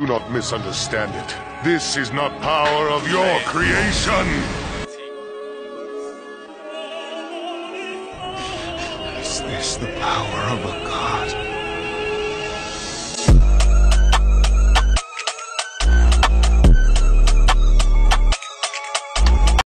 Do not misunderstand it. This is not power of your creation! Is this the power of a god?